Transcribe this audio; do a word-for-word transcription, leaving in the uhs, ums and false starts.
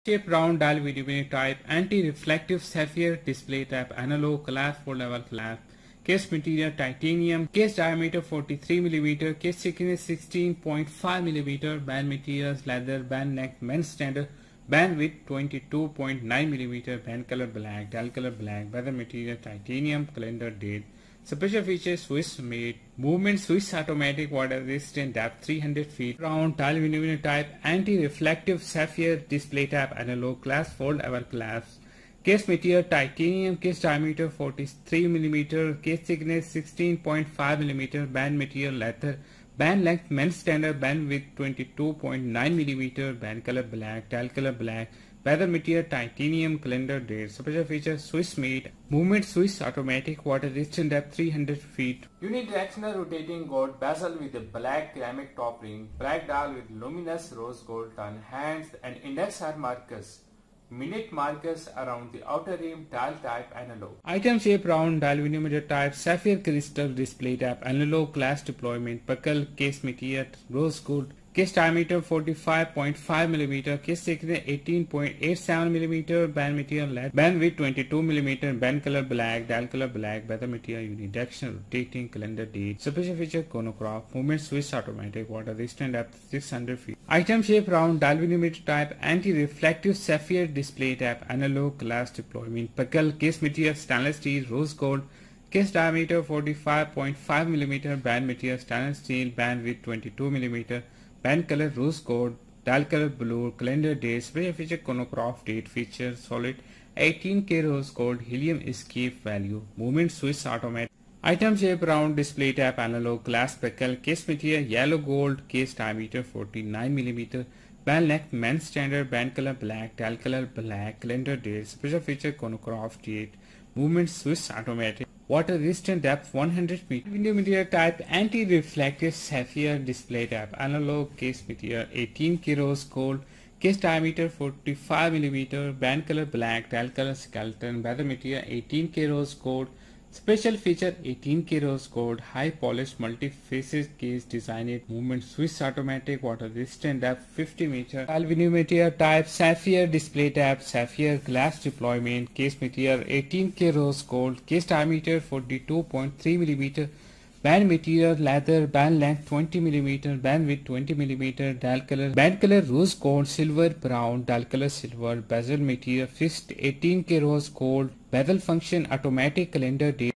Shape round dial video menu type, anti-reflective sapphire display type, analog glass four level glass. Case material titanium, case diameter forty-three millimeter, case thickness sixteen point five millimeter, band materials leather, band neck men's standard, band width twenty-two point nine millimeter, band color black, dial color black, weather material titanium, calendar date. Special features Swiss made, movement Swiss automatic, water resistant, depth three hundred feet, round dial video type, anti-reflective sapphire display type, analog glass fold ever glass. Case material titanium, case diameter forty-three millimeter, case thickness sixteen point five millimeter, band material leather, band length men's standard, band width twenty-two point nine millimeter, band color black, dial color black, weather material titanium, calendar date. Special features Swiss made, movement Swiss automatic, water resistant, depth three hundred feet. Unidirectional rotating gold bezel with a black ceramic top ring, black dial with luminous rose gold ton, hands and index are markers. Minute markers around the outer rim, dial type analog. Item shape round, dial millimeter type, sapphire crystal display type, analog glass deployment, buckle, case material, rose gold, case diameter forty-five point five millimeter, case thickness eighteen point eight seven millimeter, band material lead, band width twenty-two millimeter, band color black, dial color black, weather material unidirectional, rotating, calendar date. Special feature chronograph, movement Swiss automatic, water resistant, depth six hundred feet. Item shape round, dial millimeter type, anti-reflective sapphire display type, analog glass deployment, buckle, case material stainless steel, rose gold, case diameter forty-five point five millimeter, band material stainless steel, band width twenty-two millimeter, band color rose gold, dial color blue, calendar date. Special feature chronograph, date feature solid eighteen K rose gold, helium escape value, movement Swiss automatic. Item shape round, display type analog glass buckle, case material yellow gold, case diameter forty-nine millimeter, band length men's standard, band color black, dial color black, calendar date. Special feature chronograph, date, movement Swiss automatic, water resistant, depth one hundred meter. Window material type, anti-reflective sapphire display type, analog, case material eighteen K rose gold, case diameter forty-five millimeter, band color black, dial color skeleton, weather material eighteen K rose gold. Special feature eighteen K rose gold, high polished multi-faces case, designed movement Swiss automatic, water resistant, depth fifty meter. Aluminium material type, sapphire display type, sapphire glass deployment, case material eighteen K rose gold, case diameter forty-two point three millimeter, band material leather, band length twenty millimeter, band width twenty millimeter, dial color band color rose gold, silver brown, dial color silver, bezel material fixed eighteen K rose gold, bezel function automatic, calendar date.